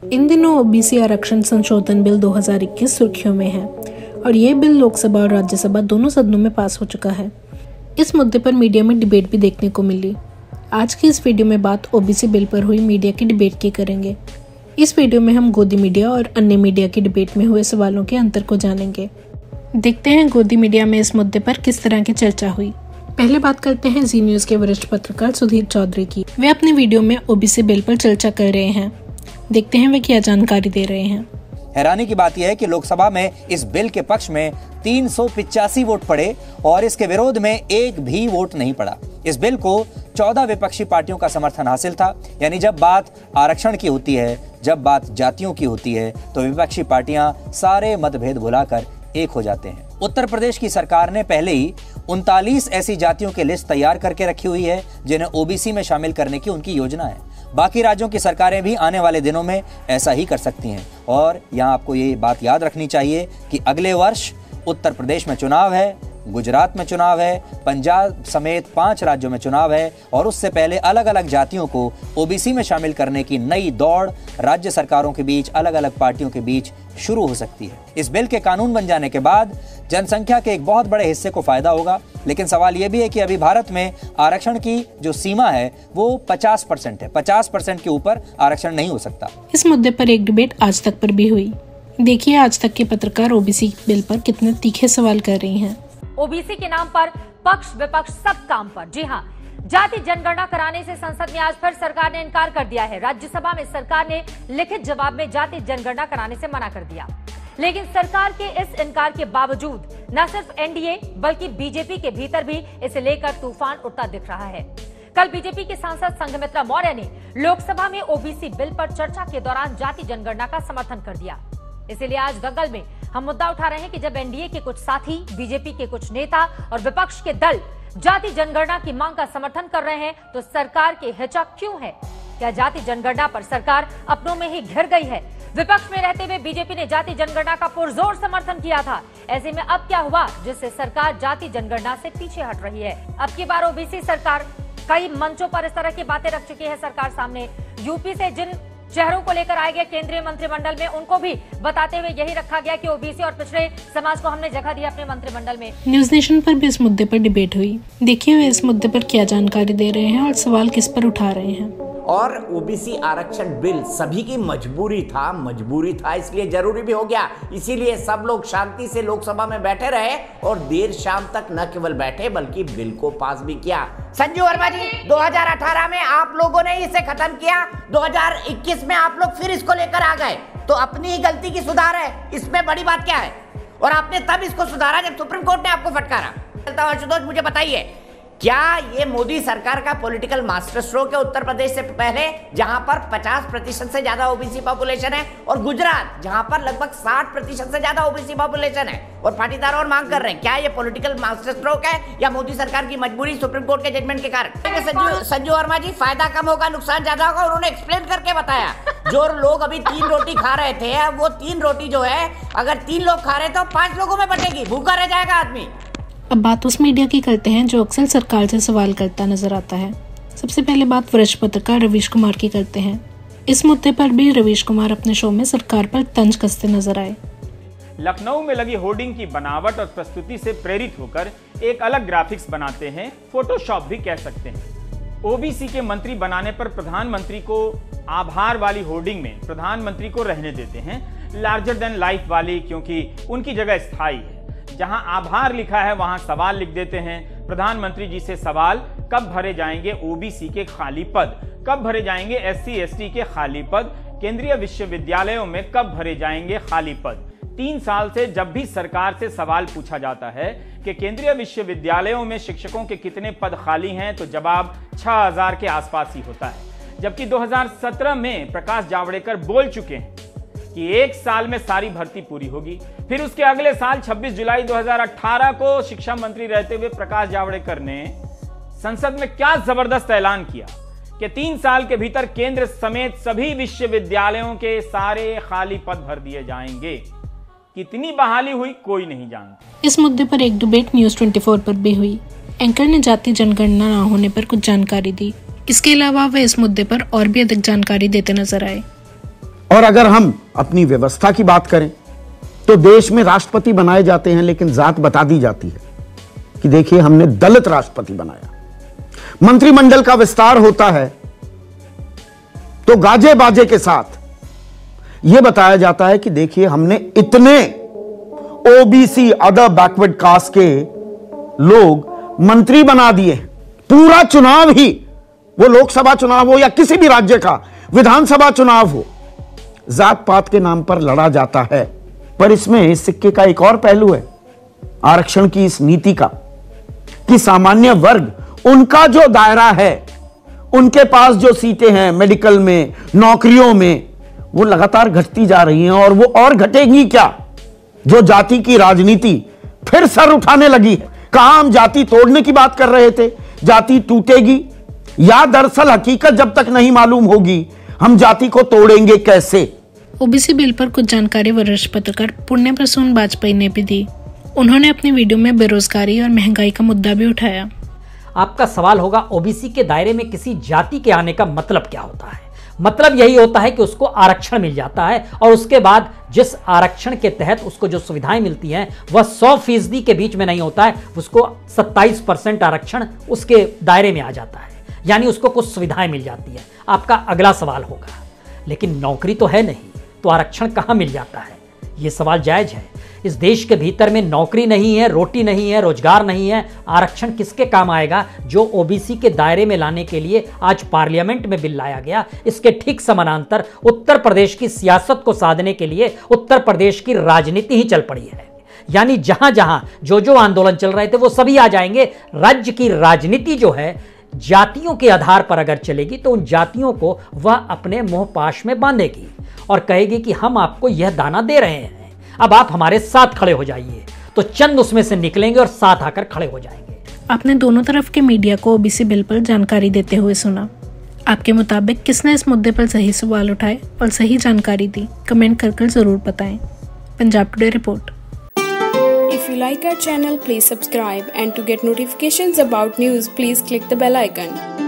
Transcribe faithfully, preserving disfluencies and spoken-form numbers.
इन दिनों ओबीसी आरक्षण संशोधन बिल दो हज़ार इक्कीस सुर्खियों में है और ये बिल लोकसभा और राज्यसभा दोनों सदनों में पास हो चुका है। इस मुद्दे पर मीडिया में डिबेट भी देखने को मिली। आज की इस वीडियो में बात ओबीसी बिल पर हुई मीडिया की डिबेट की करेंगे। इस वीडियो में हम गोदी मीडिया और अन्य मीडिया की डिबेट में हुए सवालों के अंतर को जानेंगे। देखते हैं गोदी मीडिया में इस मुद्दे पर किस तरह की चर्चा हुई। पहले बात करते हैं जी न्यूज के वरिष्ठ पत्रकार सुधीर चौधरी की। वे अपने वीडियो में ओबीसी बिल पर चर्चा कर रहे हैं। देखते हैं वे क्या जानकारी दे रहे हैं। हैरानी की बात यह है कि लोकसभा में इस बिल के पक्ष में तीन सौ पिचासी वोट पड़े और इसके विरोध में एक भी वोट नहीं पड़ा। इस बिल को चौदह विपक्षी पार्टियों का समर्थन हासिल था। यानी जब बात आरक्षण की होती है, जब बात जातियों की होती है, तो विपक्षी पार्टियां सारे मतभेद भुलाकर एक हो जाते हैं। उत्तर प्रदेश की सरकार ने पहले ही उनतालीस ऐसी जातियों की लिस्ट तैयार करके रखी हुई है जिन्हें ओबीसी में शामिल करने की उनकी योजना है। बाकी राज्यों की सरकारें भी आने वाले दिनों में ऐसा ही कर सकती हैं। और यहाँ आपको ये बात याद रखनी चाहिए कि अगले वर्ष उत्तर प्रदेश में चुनाव है, गुजरात में चुनाव है, पंजाब समेत पांच राज्यों में चुनाव है और उससे पहले अलग अलग जातियों को ओबीसी में शामिल करने की नई दौड़ राज्य सरकारों के बीच, अलग अलग पार्टियों के बीच शुरू हो सकती है। इस बिल के कानून बन जाने के बाद जनसंख्या के एक बहुत बड़े हिस्से को फायदा होगा, लेकिन सवाल यह भी है कि अभी भारत में आरक्षण की जो सीमा है वो पचास परसेंट है। पचास परसेंट के ऊपर आरक्षण नहीं हो सकता। इस मुद्दे पर एक डिबेट आज तक पर भी हुई। देखिए आज तक के पत्रकार ओबीसी बिल पर कितने तीखे सवाल कर रही हैं। ओबीसी के नाम पर पक्ष विपक्ष सब काम पर। जी हां, जाति जनगणना कराने से संसद में आज फिर सरकार ने इनकार कर दिया है। राज्यसभा में सरकार ने लिखित जवाब में जाति जनगणना कराने से मना कर दिया, लेकिन सरकार के इस इनकार के बावजूद न सिर्फ एनडीए बल्कि बीजेपी के भीतर भी इसे लेकर तूफान उठता दिख रहा है। कल बीजेपी के सांसद संघमित्रा मौर्य ने लोकसभा में ओबीसी बिल पर चर्चा के दौरान जाति जनगणना का समर्थन कर दिया। इसीलिए आज दंगल में हम मुद्दा उठा रहे हैं कि जब एनडीए के कुछ साथी, बीजेपी के कुछ नेता और विपक्ष के दल जाति जनगणना की मांग का समर्थन कर रहे हैं, तो सरकार के हिचक क्यों है? क्या जाति जनगणना पर सरकार अपनों में ही घिर गई है? विपक्ष में रहते हुए बीजेपी ने जाति जनगणना का पुरजोर समर्थन किया था। ऐसे में अब क्या हुआ जिससे सरकार जाति जनगणना से पीछे हट रही है? अब की बार ओबीसी सरकार कई मंचों पर इस तरह की बातें रख चुकी है सरकार सामने। यूपी से जिन चेहरों को लेकर आए गए केंद्रीय मंत्रिमंडल में, उनको भी बताते हुए यही रखा गया कि ओबीसी और पिछड़े समाज को हमने जगह दी अपने मंत्रिमंडल में। न्यूज नेशन पर भी इस मुद्दे पर डिबेट हुई। देखिए वे इस मुद्दे पर क्या जानकारी दे रहे हैं और सवाल किस पर उठा रहे हैं। और ओबीसी आरक्षण बिल सभी की मजबूरी था मजबूरी था इसलिए जरूरी भी हो गया। इसीलिए सब लोग शांति से लोकसभा में बैठे रहे और देर शाम तक न केवल बैठे बल्कि बिल को पास भी किया। संजू वर्मा जी, दो हज़ार अठारह में आप लोगों ने इसे खत्म किया, दो हज़ार इक्कीस में आप लोग फिर इसको लेकर आ गए, तो अपनी ही गलती की सुधार है, इसमें बड़ी बात क्या है? और आपने तब इसको सुधारा जब सुप्रीम कोर्ट ने आपको फटकारा। आशुतोष, मुझे बताइए, क्या ये मोदी सरकार का पॉलिटिकल मास्टर स्ट्रोक है उत्तर प्रदेश से पहले, जहां पर पचास प्रतिशत से ज्यादा ओबीसी पॉपुलेशन है, और गुजरात जहां पर लगभग साठ प्रतिशत से ज्यादा ओबीसी पॉपुलेशन है, और पाटीदार और मांग कर रहे हैं? क्या ये पॉलिटिकल मास्टर स्ट्रोक है या मोदी सरकार की मजबूरी सुप्रीम कोर्ट के जजमेंट के कारण? संजू संजू वर्मा जी, फायदा कम होगा नुकसान ज्यादा होगा, उन्होंने एक्सप्लेन करके बताया। जो लोग अभी तीन रोटी खा रहे थे, वो तीन रोटी जो है अगर तीन लोग खा रहे तो पांच लोगों में बटेगी, भूखा रह जाएगा आदमी। अब बात उस मीडिया की करते हैं जो अक्सर सरकार से सवाल करता नजर आता है। सबसे पहले बात वरिष्ठ पत्रकार रवीश कुमार की करते हैं। इस मुद्दे पर भी रवीश कुमार अपने शो में सरकार पर तंज कसते नजर आए। लखनऊ में लगी होर्डिंग की बनावट और प्रस्तुति से प्रेरित होकर एक अलग ग्राफिक्स बनाते हैं, फोटोशॉप भी कह सकते हैं। ओबीसी के मंत्री बनाने पर प्रधानमंत्री को आभार वाली होर्डिंग में प्रधानमंत्री को रहने देते हैं लार्जर देन लाइफ वाली, क्योंकि उनकी जगह स्थायी है। जहां आभार लिखा है वहां सवाल लिख देते हैं प्रधानमंत्री जी से। सवाल, कब भरे जाएंगे ओबीसी के खाली पद? कब भरे जाएंगे एससी एसटी के खाली पद? केंद्रीय विश्वविद्यालयों में कब भरे जाएंगे खाली पद? तीन साल से जब भी सरकार से सवाल पूछा जाता है कि केंद्रीय विश्वविद्यालयों में शिक्षकों के कितने पद खाली हैं, तो जवाब छह हज़ार के आसपास ही होता है। जबकि दो हज़ार सत्रह में प्रकाश जावड़ेकर बोल चुके हैं कि एक साल में सारी भर्ती पूरी होगी। फिर उसके अगले साल छब्बीस जुलाई दो हज़ार अठारह को शिक्षा मंत्री रहते हुए प्रकाश जावड़ेकर ने संसद में क्या जबरदस्त ऐलान किया कि तीन साल के भीतर केंद्र समेत सभी विश्वविद्यालयों के सारे खाली पद भर दिए जाएंगे। कितनी बहाली हुई कोई नहीं जानता। इस मुद्दे पर एक डिबेट न्यूज चौबीस पर भी हुई। एंकर ने जाति जनगणना न होने पर कुछ जानकारी दी। इसके अलावा वे इस मुद्दे पर और भी अधिक जानकारी देते नजर आए। और अगर हम अपनी व्यवस्था की बात करें तो देश में राष्ट्रपति बनाए जाते हैं, लेकिन जात बता दी जाती है कि देखिए हमने दलित राष्ट्रपति बनाया। मंत्रिमंडल का विस्तार होता है तो गाजे बाजे के साथ यह बताया जाता है कि देखिए हमने इतने ओबीसी अदर बैकवर्ड कास्ट के लोग मंत्री बना दिए। पूरा चुनाव ही, वो लोकसभा चुनाव हो या किसी भी राज्य का विधानसभा चुनाव हो, जात पात के नाम पर लड़ा जाता है। पर इसमें इस सिक्के का एक और पहलू है आरक्षण की इस नीति का, कि सामान्य वर्ग, उनका जो दायरा है, उनके पास जो सीटें हैं मेडिकल में, नौकरियों में, वो लगातार घटती जा रही हैं और वो और घटेंगी क्या। जो जाति की राजनीति फिर सर उठाने लगी है। कहां हम जाति तोड़ने की बात कर रहे थे, जाति टूटेगी, या दरअसल हकीकत जब तक नहीं मालूम होगी हम जाति को तोड़ेंगे कैसे। ओबीसी बिल पर कुछ जानकारी वरिष्ठ पत्रकार पुण्य प्रसून वाजपेयी ने भी दी। उन्होंने अपनी वीडियो में बेरोजगारी और महंगाई का मुद्दा भी उठाया। आपका सवाल होगा ओबीसी के दायरे में किसी जाति के आने का मतलब क्या होता है। मतलब यही होता है कि उसको आरक्षण मिल जाता है और उसके बाद जिस आरक्षण के तहत उसको जो सुविधाएं मिलती हैं वह सौ फीसदी के बीच में नहीं होता है, उसको सत्ताईस परसेंट आरक्षण उसके दायरे में आ जाता है, यानी उसको कुछ सुविधाएं मिल जाती है। आपका अगला सवाल होगा लेकिन नौकरी तो है नहीं, तो आरक्षण कहां मिल जाता है। यह सवाल जायज है। इस देश के भीतर में नौकरी नहीं है, रोटी नहीं है, रोजगार नहीं है, आरक्षण किसके काम आएगा। जो ओबीसी के दायरे में लाने के लिए आज पार्लियामेंट में बिल लाया गया, इसके ठीक समानांतर उत्तर प्रदेश की सियासत को साधने के लिए उत्तर प्रदेश की राजनीति ही चल पड़ी है। यानी जहां जहां जो जो आंदोलन चल रहे थे वो सभी आ जाएंगे। राज्य की राजनीति जो है जातियों के आधार पर अगर चलेगी तो उन जातियों को वह अपने मुंह पाश में बांधेगी और कहेगी कि हम आपको यह दाना दे रहे हैं, अब आप हमारे साथ खड़े हो जाइए। तो चंद उसमें से निकलेंगे और साथ आकर खड़े हो जाएंगे। आपने दोनों तरफ के मीडिया को ओबीसी बिल पर जानकारी देते हुए सुना। आपके मुताबिक किसने इस मुद्दे पर सही सवाल उठाए और सही जानकारी दी, कमेंट कर कर जरूर बताएं। Punjab today report. If you like our channel, please subscribe, and to get notifications about news, please click the bell icon.